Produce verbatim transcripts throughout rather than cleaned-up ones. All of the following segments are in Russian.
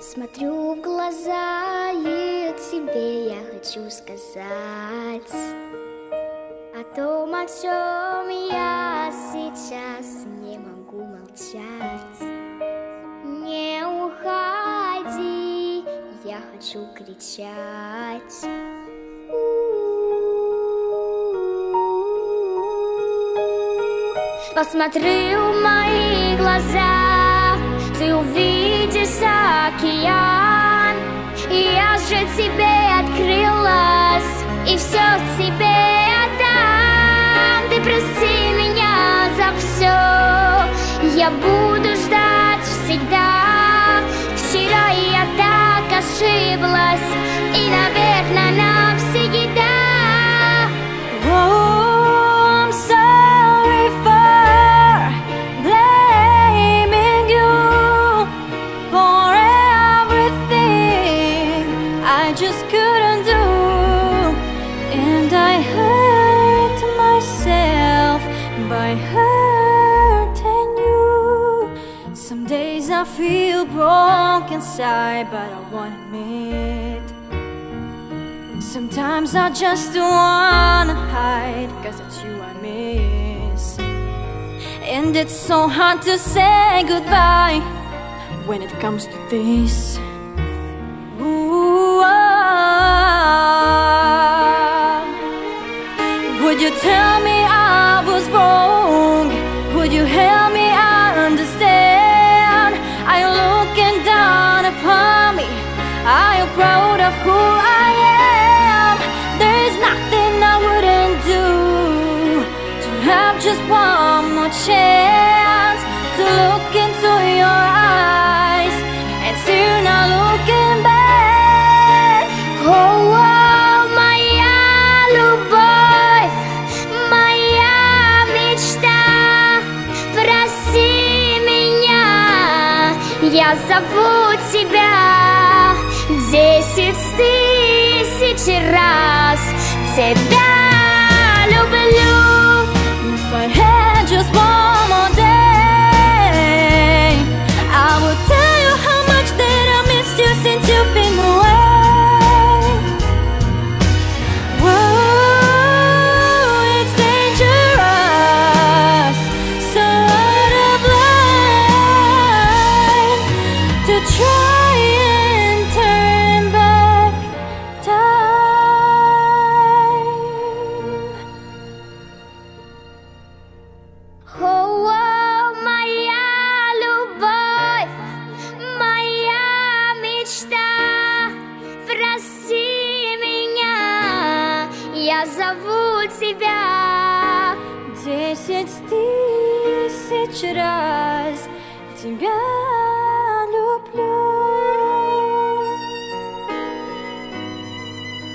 Смотрю в глаза, и тебе я хочу сказать о том, о чем я сейчас не могу молчать. Не уходи, я хочу кричать. Посмотри в мои глаза, ты увидишь океан. И я же тебе открылась, и все тебе отдам. Ты прости меня за все, я буду ждать всегда. Вчера я так ошиблась, и, наверное, навсегда. I just couldn't do, and I hurt myself by hurting you. Some days I feel broken inside, but I won't admit. Sometimes I just wanna hide, cause it's you I miss. And it's so hard to say goodbye when it comes to this. Ooh, ah. Would you tell me I was wrong? Would you help me understand? Are you looking down upon me? Are you proud of who I am? There is nothing I wouldn't do to have just one more chance to look into your eyes and see you're not looking back. О, о, моя любовь, моя мечта, прости меня, я зову тебя десять тысяч раз, тебя люблю. If I had just one more day, I would tell you how much that I miss you since you've been away. Try and turn back time. О, о, моя любовь, моя мечта, прости меня, я зову тебя десять тысяч раз, тебя люблю.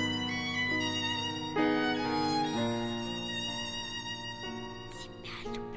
Тебя люблю.